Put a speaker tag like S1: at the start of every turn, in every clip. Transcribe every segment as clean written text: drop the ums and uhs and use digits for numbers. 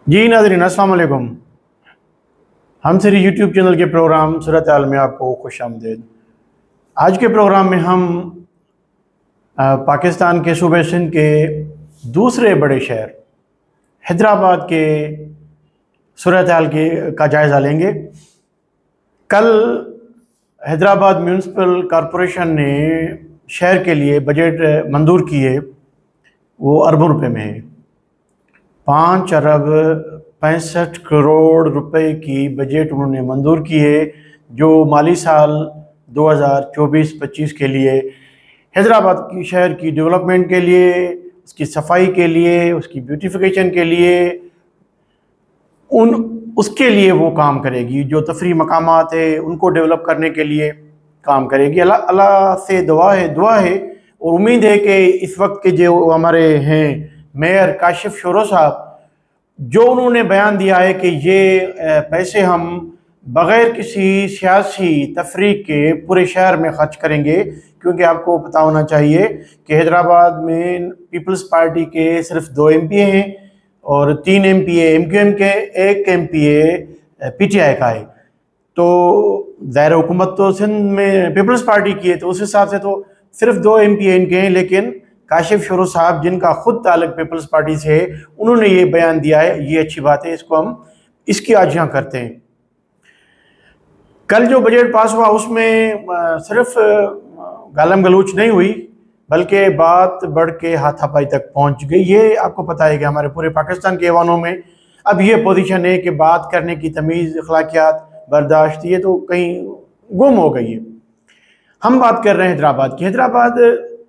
S1: जी नाज़रीन अस्सलाम वालेकुम। हम सिर्फ यूट्यूब चैनल के प्रोग्राम सूरत हाल में आपको खुशामदीद। आज के प्रोग्राम में हम पाकिस्तान के सूबे सिंध के दूसरे बड़े शहर हैदराबाद के सूरत हाल का जायज़ा लेंगे। कल हैदराबाद म्यूनिसिपल कॉरपोरेशन ने शहर के लिए बजट मंजूर किए, वो अरबों रुपए में है। 5 अरब 65 करोड़ रुपए की बजट उन्होंने मंजूर की है, जो माली साल 2024-25 के लिए हैदराबाद की शहर की डेवलपमेंट के लिए, उसकी सफाई के लिए, उसकी ब्यूटिफिकेशन के लिए, उसके लिए वो काम करेगी। जो तफरी मकामात है उनको डेवलप करने के लिए काम करेगी। अल्लाह से दुआ है और उम्मीद है कि इस वक्त के जो हमारे हैं मेयर काशिफ शोरो साहब, जो उन्होंने बयान दिया है कि ये पैसे हम बग़ैर किसी सियासी तफरीक के पूरे शहर में खर्च करेंगे, क्योंकि आपको पता होना चाहिए कि हैदराबाद में पीपल्स पार्टी के सिर्फ 2 MPA हैं और 3 MPA MQM के, 1 MPA PTI का है। तो ज़ाहिर हुकूमत तो सिंध में पीपल्स पार्टी की है, तो उस हिसाब से तो सिर्फ 2 MPA इनके हैं। लेकिन काशिफ शोरो साहब, जिनका खुद ताल्लुक पीपल्स पार्टी से है, उन्होंने ये बयान दिया है। ये अच्छी बात है, इसको हम इसकी आज यहाँ करते हैं। कल जो बजट पास हुआ उसमें सिर्फ गालम गलूच नहीं हुई, बल्कि बात बढ़ के हाथापाई तक पहुँच गई। ये आपको पता है कि हमारे पूरे पाकिस्तान के ऐवानों में अब ये पोजीशन है कि बात करने की तमीज़, अखलाकियात, बर्दाश्त ये तो कहीं गुम हो गई है। हम बात कर रहे हैं हैदराबाद की। हैदराबाद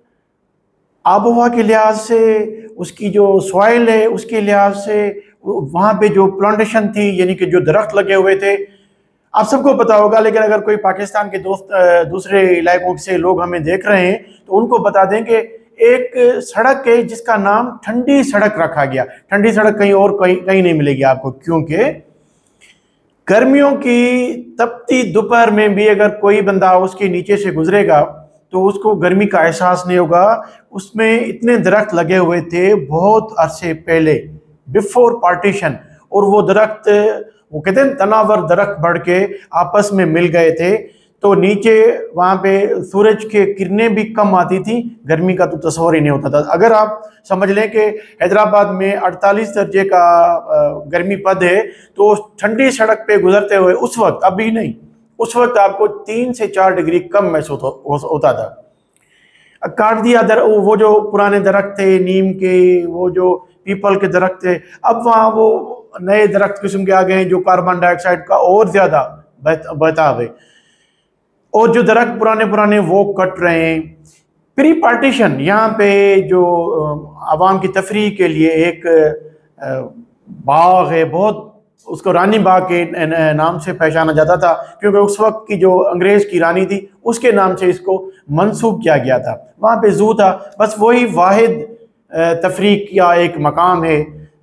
S1: आबोहवा के लिहाज से, उसकी जो सॉइल है उसके लिहाज से, वहाँ पे जो प्लांटेशन थी, यानी कि जो दरख्त लगे हुए थे, आप सबको पता होगा। लेकिन अगर कोई पाकिस्तान के दोस्त दूसरे इलाकों से लोग हमें देख रहे हैं तो उनको बता दें कि एक सड़क है जिसका नाम ठंडी सड़क रखा गया। ठंडी सड़क कहीं नहीं मिलेगी आपको, क्योंकि गर्मियों की तपती दोपहर में भी अगर कोई बंदा उसके नीचे से गुजरेगा तो उसको गर्मी का एहसास नहीं होगा। उसमें इतने दरख्त लगे हुए थे बहुत अरसे पहले, बिफोर पार्टीशन, और वो दरख्त, वो कहते हैं तनावर दरख्त बढ़ के आपस में मिल गए थे, तो नीचे वहाँ पे सूरज के किरणें भी कम आती थी, गर्मी का तो तस्वर ही नहीं होता था। अगर आप समझ लें कि हैदराबाद में 48 दर्जे का गर्मी पद है, तो ठंडी सड़क पे गुजरते हुए उस वक्त, अभी नहीं, उस वक्त आपको 3 से 4 डिग्री कम महसूस होता था। काट दिया वो जो पुराने दरख्त थे नीम के, वो जो पीपल के दरख्त थे, अब वहाँ वो नए दरख्त किस्म के आ गए हैं जो कार्बन डाइऑक्साइड का और ज़्यादा बहताव है, और जो दरख्त पुराने वो कट रहे हैं। प्री पार्टीशन यहाँ पे जो आवाम की तफरीह के लिए एक बाग है, बहुत, उसको रानी बाग के नाम से पहचाना जाता था, क्योंकि उस वक्त की जो अंग्रेज़ की रानी थी उसके नाम से इसको मंसूब किया गया था। वहाँ पे जू था, बस वही वाहिद तफरीक का एक मकाम है।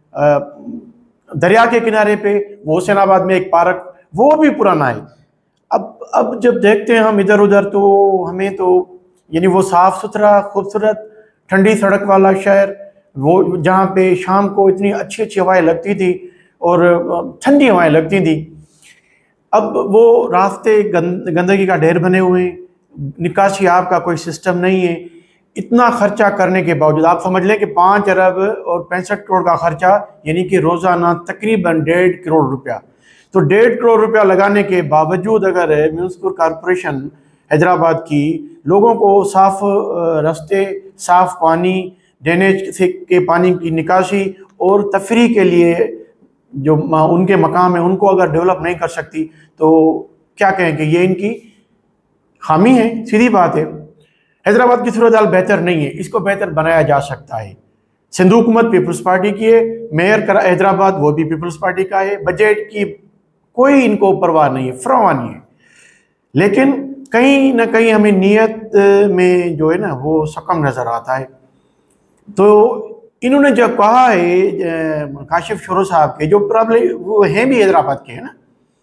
S1: दरिया के किनारे पे वो हुसैनाबाद में एक पार्क, वो भी पुराना है। अब जब देखते हैं हम इधर उधर, तो हमें तो यानी वो साफ़ सुथरा खूबसूरत ठंडी सड़क वाला शहर, वो जहाँ पे शाम को इतनी अच्छी अच्छी हवाएं लगती थी और ठंडी हवाएं लगती थी, अब वो रास्ते गंदगी का ढेर बने हुए हैं, निकासी आब का कोई सिस्टम नहीं है। इतना खर्चा करने के बावजूद आप समझ लें कि 5 अरब और 65 करोड़ का खर्चा, यानी कि रोज़ाना तकरीबन 1.5 करोड़ रुपया। तो 1.5 करोड़ रुपया लगाने के बावजूद अगर म्यूनिसिपल कॉरपोरेशन हैदराबाद की लोगों को साफ़ रास्ते, साफ़ पानी, ड्रेनेज से के पानी की निकासी और तफरीह के लिए जो उनके मकाम है उनको अगर डेवलप नहीं कर सकती, तो क्या कहें कि ये इनकी खामी है। सीधी बात है, हैदराबाद की सूरत हाल बेहतर नहीं है, इसको बेहतर बनाया जा सकता है। सिंध हुकूमत पीपल्स पार्टी की है, मेयर हैदराबाद वो भी पीपल्स पार्टी का है, बजट की कोई इनको परवाह नहीं है, फरवानी है। लेकिन कहीं ना कहीं हमें नीयत में जो है ना वो सकम नज़र आता है। तो इन्होंने जो कहा है काशिफ शोरो साहब के, जो प्रॉब्लम वो हैं भी हैदराबाद के, है ना,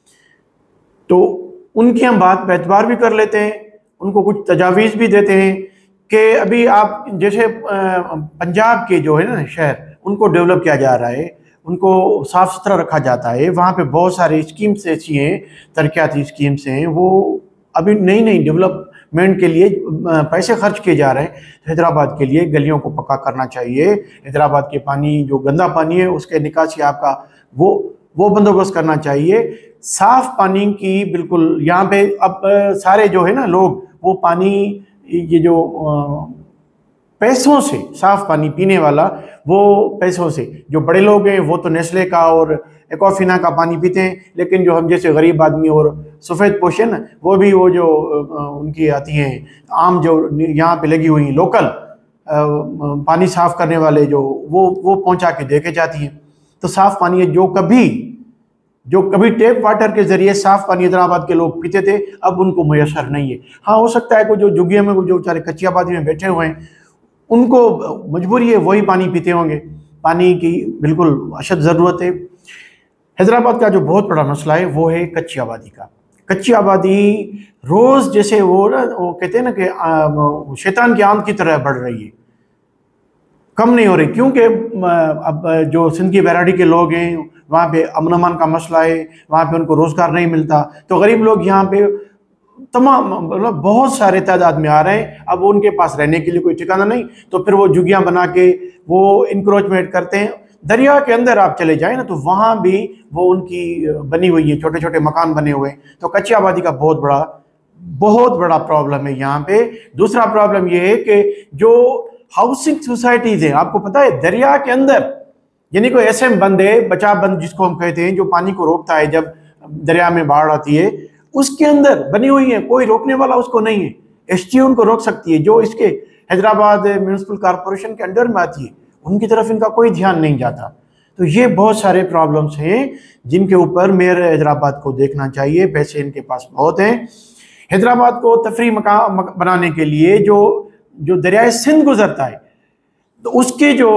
S1: तो उनकी हम बात पे एतबार भी कर लेते हैं, उनको कुछ तजावीज़ भी देते हैं कि अभी आप जैसे पंजाब के जो है ना शहर, उनको डेवलप किया जा रहा है, उनको साफ़ सुथरा रखा जाता है। वहाँ पे बहुत सारी स्कीम्स ऐसी हैं, तरक्याती स्कीम्स हैं, वो अभी नई नई डेवलपमेंट के लिए पैसे खर्च किए जा रहे हैं। हैदराबाद के लिए गलियों को पक्का करना चाहिए, हैदराबाद के पानी जो गंदा पानी है उसके निकासी आपका वो बंदोबस्त करना चाहिए। साफ़ पानी की बिल्कुल यहाँ पे अब सारे जो है ना लोग, वो पानी ये जो पैसों से साफ़ पानी पीने वाला, वो पैसों से जो बड़े लोग हैं वो तो नेस्ले का और एक्वाफिना का पानी पीते हैं, लेकिन जो हम जैसे गरीब आदमी और सफ़ेद पोशन, वो भी वो जो उनकी आती हैं आम जो यहाँ पे लगी हुई लोकल पानी साफ़ करने वाले जो वो पहुँचा के देके जाती हैं। तो साफ़ पानी है जो कभी टैप वाटर के ज़रिए साफ़ पानी हैदराबाद के लोग पीते थे, अब उनको मैसर नहीं है। हाँ, हो सकता है कि जो झुग्गियों में जो बेचारे कच्ची आबादी में बैठे हुए हैं उनको मजबूरी है, वही पानी पीते होंगे। पानी की बिल्कुल अशद ज़रूरत है। हैदराबाद का जो बहुत बड़ा मसला है वो है कच्ची आबादी का। कच्ची आबादी रोज़ जैसे वो कहते हैं ना कि शैतान की आंत की तरह बढ़ रही है, कम नहीं हो रही, क्योंकि अब जो सिंध की बैराडी के लोग हैं वहाँ पे अमन अमान का मसला है, वहाँ पे उनको रोज़गार नहीं मिलता, तो गरीब लोग यहाँ पे तमाम मतलब बहुत सारे तादाद में आ रहे हैं। अब उनके पास रहने के लिए कोई ठिकाना नहीं, तो फिर वो झुग्गियाँ बना के वो इंक्रोचमेंट करते हैं। दरिया के अंदर आप चले जाएं ना, तो वहाँ भी वो उनकी बनी हुई है, छोटे छोटे मकान बने हुए हैं। तो कच्ची आबादी का बहुत बड़ा प्रॉब्लम है यहाँ पे। दूसरा प्रॉब्लम ये है कि जो हाउसिंग सोसाइटीज़ हैं, आपको पता है दरिया के अंदर, यानी कोई SM बंद है, बचाव बंद जिसको हम कहते हैं, जो पानी को रोकता है जब दरिया में बाढ़ आती है, उसके अंदर बनी हुई है, कोई रोकने वाला उसको नहीं है। STU उनको रोक सकती है, जो इसके हैदराबाद म्यूनिसिपल कॉरपोरेशन के अंडर में आती है, उनकी तरफ इनका कोई ध्यान नहीं जाता। तो ये बहुत सारे प्रॉब्लम्स हैं जिनके ऊपर मेयर हैदराबाद को देखना चाहिए। पैसे इनके पास बहुत हैं। हैदराबाद को तफरी मकाम बनाने के लिए जो दरियाए सिंध गुजरता है, तो उसके जो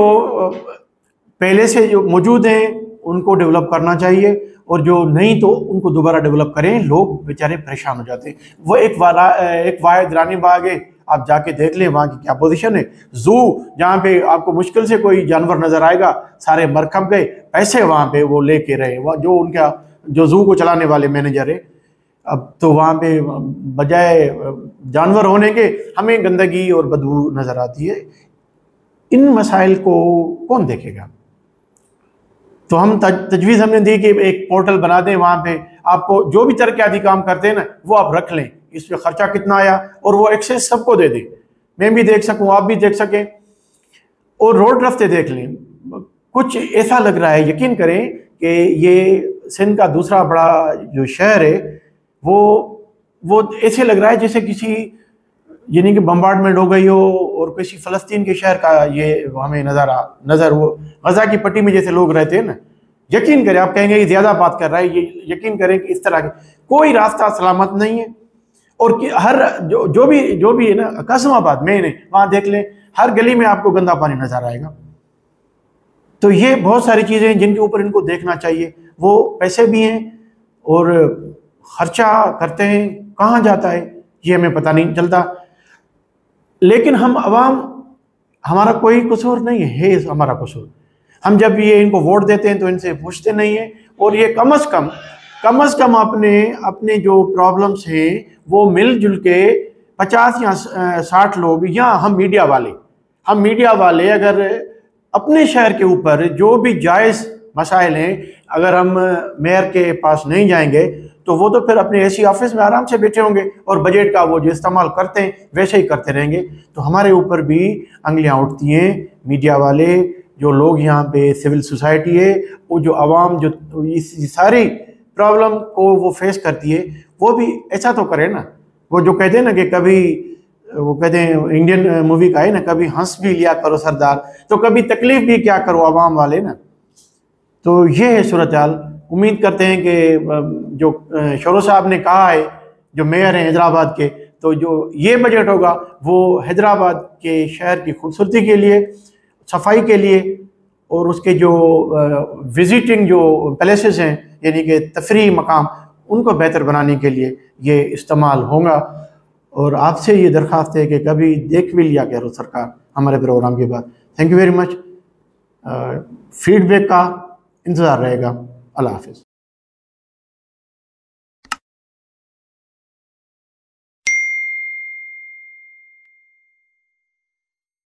S1: पहले से जो मौजूद हैं उनको डेवलप करना चाहिए, और जो नहीं तो उनको दोबारा डेवलप करें। लोग बेचारे परेशान हो जाते हैं। वो एक वाहिद रानी बाग है, आप जाके देख लें वहाँ की क्या पोजीशन है। जू जहाँ पे आपको मुश्किल से कोई जानवर नजर आएगा, सारे मर खप गए, पैसे वहाँ पे वो लेके रहे, जो उनका जो जू को चलाने वाले मैनेजर है। अब तो वहाँ पे बजाय जानवर होने के हमें गंदगी और बदबू नजर आती है। इन मसाइल को कौन देखेगा? तो हम तजवीज़ हमने दी कि एक पोर्टल बना दें, वहाँ पे आपको जो भी तरक्याती काम करते हैं ना वो आप रख लें, इस पर खर्चा कितना आया, और वो एक्सेस सबको दे दें, मैं भी देख सकूँ, आप भी देख सकें, और रोड रास्ते देख लें। कुछ ऐसा लग रहा है, यकीन करें कि ये सिंध का दूसरा बड़ा जो शहर है वो ऐसे लग रहा है जैसे किसी यानी कि बम्बार्डमेंट हो गई हो और किसी फ़लस्तीन के शहर का ये हमें नज़र वो गज़ा की पट्टी में जैसे लोग रहते हैं ना। यकीन करें, आप कहेंगे कि ज़्यादा बात कर रहा है, ये यकीन करें कि इस तरह के कोई रास्ता सलामत नहीं है। और कि हर जो भी है ना, कासिमाबाद में वहाँ देख लें, हर गली में आपको गंदा पानी नज़र आएगा। तो ये बहुत सारी चीज़ें हैं जिनके ऊपर इनको देखना चाहिए। वो पैसे भी हैं और खर्चा करते हैं, कहाँ जाता है ये हमें पता नहीं चलता। लेकिन हम अवाम, हमारा कोई कसूर नहीं है हमारा कसूर। हम जब ये इनको वोट देते हैं तो इनसे पूछते नहीं हैं, और ये कम अज़ कम अपने जो प्रॉब्लम्स हैं वो मिलजुल के 50 या 60 लोग, या हम मीडिया वाले अगर अपने शहर के ऊपर जो भी जायज़ मसाइल हैं, अगर हम मेयर के पास नहीं जाएंगे तो वो तो फिर अपने ऐसी ऑफिस में आराम से बैठे होंगे और बजट का वो जो इस्तेमाल करते हैं वैसे ही करते रहेंगे। तो हमारे ऊपर भी अंगलियां उठती हैं मीडिया वाले, जो लोग यहाँ पे सिविल सोसाइटी है, वो जो आवाम जो इस सारी प्रॉब्लम को वो फेस करती है, वो भी ऐसा तो करे ना। वो जो कहते हैं ना कि कभी वो कहते हैं इंडियन मूवी का है ना, कभी हंस भी लिया करो सरदार, तो कभी तकलीफ भी क्या करो आवाम वाले ना। तो ये है सूरत हाल। उम्मीद करते हैं कि जो शोरो साहब ने कहा है, जो मेयर हैं हैदराबाद के, तो जो ये बजट होगा वो हैदराबाद के शहर की खूबसूरती के लिए, सफाई के लिए, और उसके जो विजिटिंग जो पैलेसेस हैं यानी कि तफरी मकाम, उनको बेहतर बनाने के लिए ये इस्तेमाल होगा। और आपसे ये दरख्वास्त है कि कभी देख भी लिया करो सरकार हमारे प्रोग्राम के बाद। Thank you very much. Feedback का इंतज़ार रहेगा। अल्लाह हाफ़िज़।